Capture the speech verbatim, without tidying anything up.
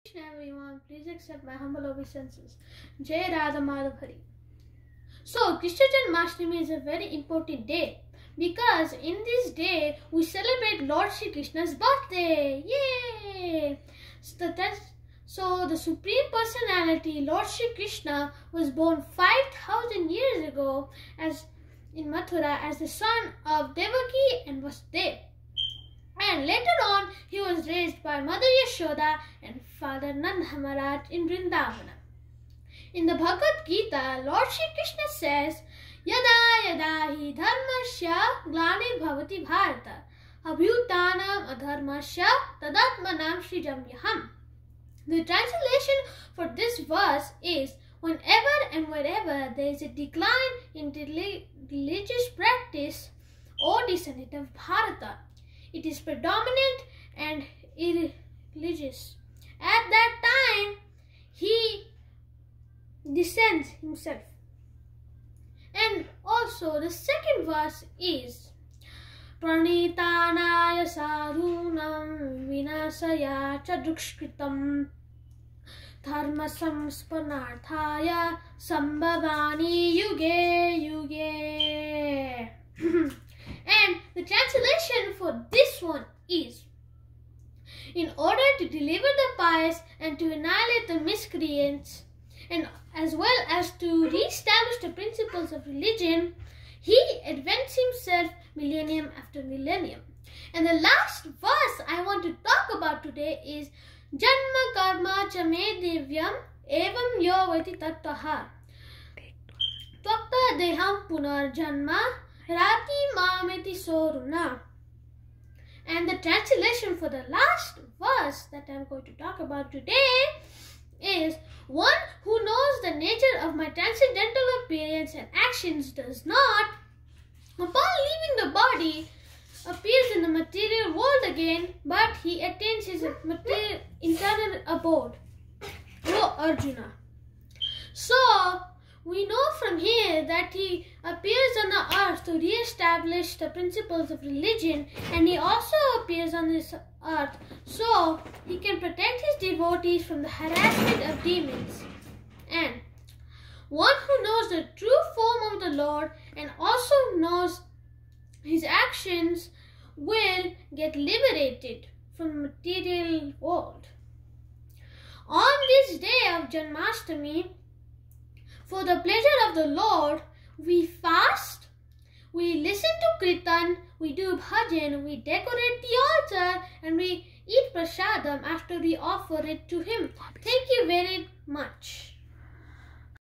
Everyone, please accept my humble obeisances. Jai Radha Madhav Hari. So, Krishna Janmashtami is a very important day because in this day we celebrate Lord Shri Krishna's birthday. Yay! So, that's, so the Supreme Personality, Lord Shri Krishna, was born five thousand years ago as in Mathura as the son of Devaki and Vasudeva. And later on, he was raised by Mother Yashoda and Father Nanda Maharaj in Vrindavana. In the Bhagavad Gita, Lord Shri Krishna says, Yada yada hi dharmasya glani bhavati bharata abhyutanam adharmasya tadatmanam srijamyaham. The translation for this verse is, whenever and wherever there is a decline in religious practice, O descendant of Bharata, it is predominant and irreligious. At that time, he descends himself. And also the second verse is Pranitanaya sarunam vinasaya chadrukshkritam dharma samspanarthaya sambhavani yuge yuge. And the translation for this one is, in order to deliver the pious and to annihilate the miscreants, and as well as to re-establish the principles of religion, he advanced himself millennium after millennium. And the last verse I want to talk about today is Janma karma cha me divyam evam yo vati tattaha Tvakta deham punar janma Rati Mameti Soruna. And the translation for the last verse that I am going to talk about today is, one who knows the nature of my transcendental appearance and actions does not, upon leaving the body, appears in the material world again, but he attains his material internal abode. O Arjuna. So, we know from here that he appears on the earth to re-establish the principles of religion, and he also appears on this earth so he can protect his devotees from the harassment of demons. And one who knows the true form of the Lord and also knows his actions will get liberated from the material world. On this day of Janmashtami, for the pleasure of the Lord, we fast, we listen to kirtan, we do bhajan, we decorate the altar, and we eat prasadam after we offer it to him. Thank you very much.